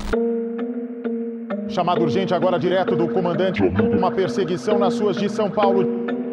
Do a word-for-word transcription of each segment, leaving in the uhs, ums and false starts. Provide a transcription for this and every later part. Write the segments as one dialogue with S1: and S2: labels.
S1: Chamado urgente agora direto do comandante. Uma perseguição nas ruas de São Paulo.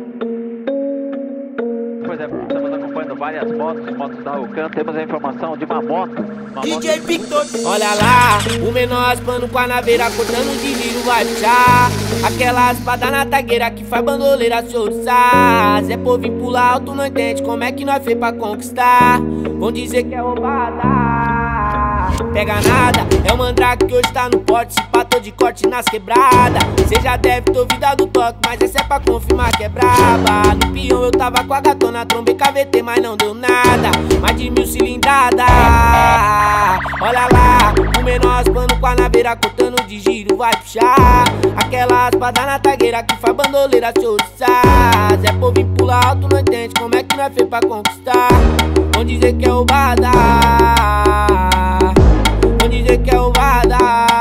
S2: Pois é, estamos acompanhando várias motos, motos da Alcan. Temos a informação de uma moto. Uma
S3: D J
S2: moto...
S3: Victor, olha lá, o menor raspando com a naveira, cortando de giro, vai puxar aquela espada na tagueira que faz bandoleira se orçar. Zé Pô vim pular alto, não entende como é que nós fez pra conquistar. Vão dizer que é roubada, pega nada, é o mandrake que hoje tá no porte. Se patou de corte nas quebradas, cê já deve ter ouvido a do toque, mas essa é pra confirmar que é braba. No peão eu tava com a gatona, trombei K V T, mas não deu nada. Mais de mil cilindrada. Olha lá, o menor raspando com a naveira, cortando de giro, vai puxar aquela espada na tagueira que faz bandoleira se orçar. Zé Pô vim pular alto, não entende como é que nós fez pra conquistar. Vão dizer que é roubada, vão dizer que é roubada,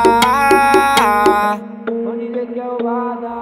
S3: vão dizer que é roubada.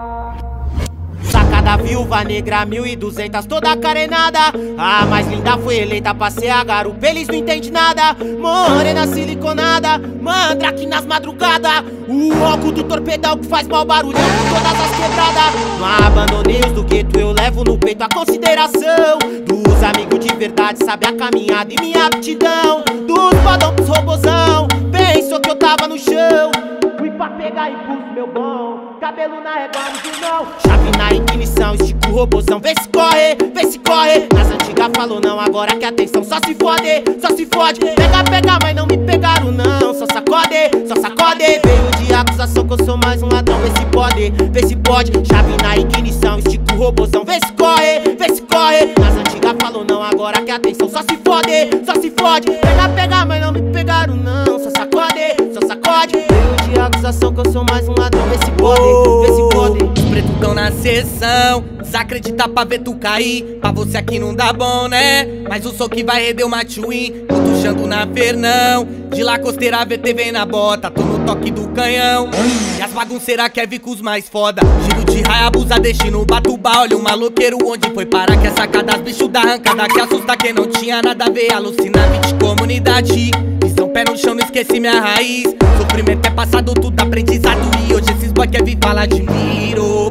S3: Sacada viúva negra, mil e duzentas, toda carenada. A mais linda foi eleita pra ser a garupa, eles não entendem nada. Morena siliconada, mandrake nas madrugadas. O óculos do torpedão que faz mau barulhão por todas as quebradas. Não abandonei os do gueto, eu levo no peito a consideração dos amigos de verdade, sabe a caminhada e minha aptidão. Dos podão pros robozão, pensou que eu tava no chão. Fui pra pegar impulso, meu bom, cabelo na régua no irmão. Chave na ignição, estica o robozão, vê se corre, vê se corre. Nas antigas falou não, agora que atenção, só se fode, só se fode. Pega, pega, mas não me pegaram não, só sacode, só sacode. Veio de acusação que eu sou mais um ladrão, vê se pode, vê se pode. Chave na ignição, estica o robozão, vê se corre, vê se corre. Nas antigas falou não, agora que atenção, só se fode, só se fode. Pega, pega, mas não me pegaram não, só sacode, só sacode. Veio de acusação que eu sou mais um ladrão, vê se pode, vê se pode. Os pretos tão na sessão, desacredita pra ver tu cair. Pra você aqui não dá bom, né? Mas o som que vai render o machuim, tô tuchando na Fernão. De lá costeira V T vem na bota, tô no toque do canhão. E as bagunceiras quer vir com os mais foda. Giro de raia, abusa, destino, Batubá. Olha o maloqueiro onde foi parar, que é sacada das bichos da arrancada. Que assusta quem não tinha nada a ver, alucina vinte comunidade. Visão pé no chão, não esqueci minha raiz. Sofrimento é passado, tudo aprendizado. E hoje esses boy quer vir falar de miro,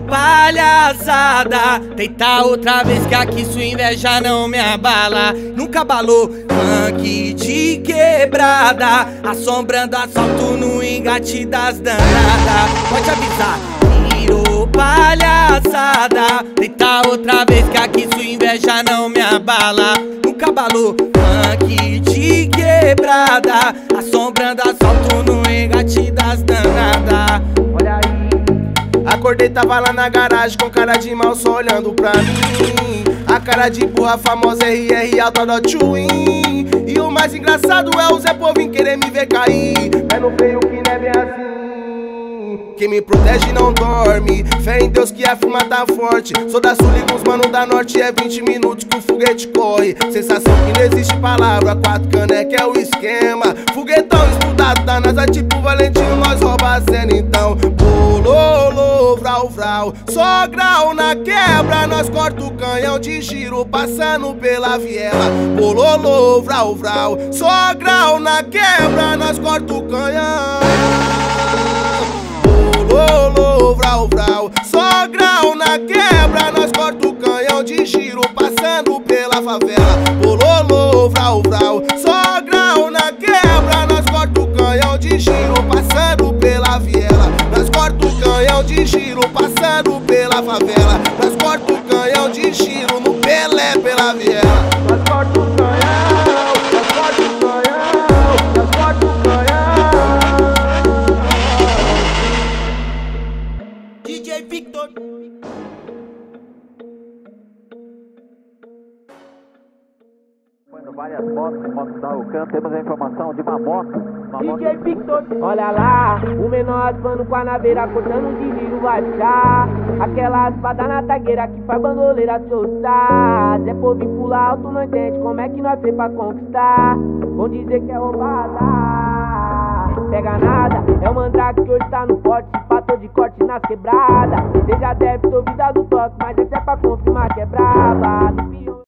S3: palhaçada. Tentar outra vez que aqui sua inveja não me abala. Nunca abalou, funk de quebrada, assombrando assalto no engate das danadas. Pode avisar, miro, palhaçada. Tentar outra vez que aqui sua inveja não me abala. Nunca abalou, funk de quebrada, assombrando assalto no engate das danadas. Olha aí.
S4: Acordei, tava lá na garagem com cara de mal só olhando pra mim. A cara de burra famosa R R alta da Twin. E o mais engraçado é o Zé Pô vim querer me ver cair. Mas não veio que não é bem assim. Quem me protege não dorme, fé em Deus que a fuma tá forte. Sou da Sul e com os mano da Norte, é vinte minutos que o foguete corre. Sensação que não existe palavra, quatro caneca é o esquema. Foguetão estudado da NASA tipo Valentino, nós rouba a cena então. Bololô, vral, vral, só grau na quebra, nós corta o canhão de giro passando pela viela. Bololô, vral, vral, só grau na quebra, nós corta o canhão. Bololô, vral, vral, só grau na quebra, nós corta o canhão de giro passando pela favela. Bololô, vral, vral, só grau na quebra, nós corta o canhão de giro passando pela viela. Nós corta o canhão de giro passando pela favela. Nós corta o canhão de giro no Pelé pela viela. Nós corta o canhão, nós corta o canhão, nós corta o canhão.
S3: D J Victor.
S2: Várias motos, motos da Alcan. Temos a informação de uma moto. Uma
S3: D J
S2: moto...
S3: Victor, olha lá, o menor raspando com a naveira, cortando de giro, vai puxar aquela espada na tagueira que faz bandoleira se orçar. Zé Pô vim pular alto, não entende como é que nós fez pra conquistar. Vão dizer que é roubada, pega nada, é o mandrake que hoje tá no porte. Se patou de corte nas quebradas, cê já deve ter ouvido a do toque, mas essa é pra confirmar que é braba.